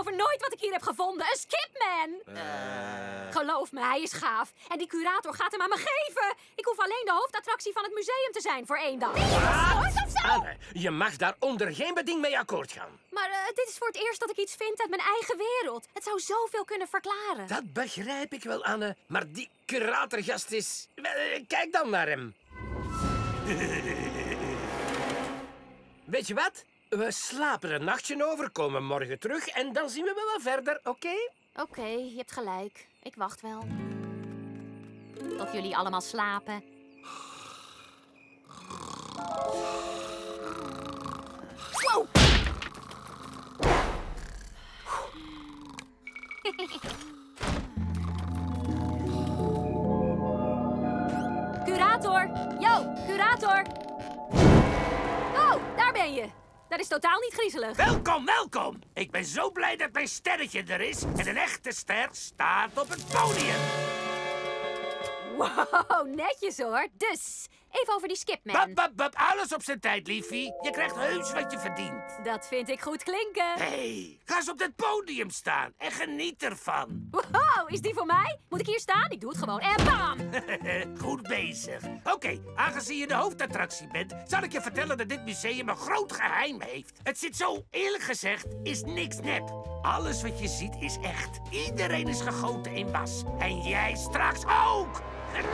geloven nooit wat ik hier heb gevonden. Een skipman! Geloof me, hij is gaaf. En die curator gaat hem aan me geven. Ik hoef alleen de hoofdattractie van het museum te zijn voor 1 dag. Anne, je mag daar onder geen beding mee akkoord gaan. Maar dit is voor het eerst dat ik iets vind uit mijn eigen wereld. Het zou zoveel kunnen verklaren. Dat begrijp ik wel, Anne. Maar die curatorgast is... Kijk dan naar hem. Weet je wat? We slapen een nachtje over, komen morgen terug en dan zien we wel verder, oké? Oké, je hebt gelijk. Ik wacht wel. Tot jullie allemaal slapen. Wow! Curator! Yo, curator! Oh, daar ben je. Dat is totaal niet griezelig. Welkom, welkom! Ik ben zo blij dat mijn sterretje er is en een echte ster staat op het podium. Wow, netjes hoor. Dus, even over die skipman. Bap, alles op zijn tijd, liefie. Je krijgt heus wat je verdient. Dat vind ik goed klinken. Hey, ga eens op dat podium staan en geniet ervan. Wow, is die voor mij? Moet ik hier staan? Ik doe het gewoon. En bam! Goed bezig. Oké, aangezien je de hoofdattractie bent, zal ik je vertellen dat dit museum een groot geheim heeft. Het zit zo, eerlijk gezegd, is niks nep. Alles wat je ziet is echt. Iedereen is gegoten in was. En jij straks ook.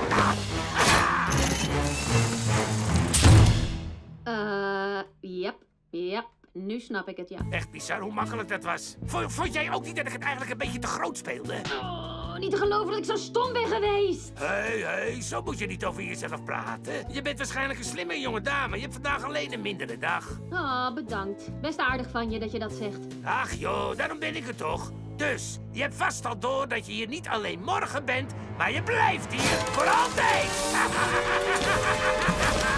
Yep, nu snap ik het, ja. Echt bizar hoe makkelijk dat was. Vond jij ook niet dat ik het eigenlijk een beetje te groot speelde? Oh, niet te geloven dat ik zo stom ben geweest. Hey, zo moet je niet over jezelf praten. Je bent waarschijnlijk een slimme jonge dame. Je hebt vandaag alleen een mindere dag. Oh, bedankt. Best aardig van je dat je dat zegt. Ach joh, daarom ben ik er toch. Dus, je hebt vast al door dat je hier niet alleen morgen bent, maar je blijft hier voor altijd.